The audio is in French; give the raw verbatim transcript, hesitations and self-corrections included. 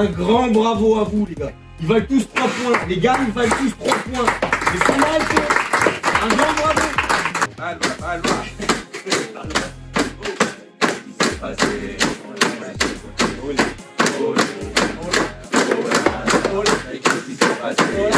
Un grand bravo à vous, les gars. Ils valent tous trois points. Les gars, ils valent tous trois points. Mais c'est mal fait. Un grand bravo. Alba, Alba. Qu'est-ce qui s'est passé?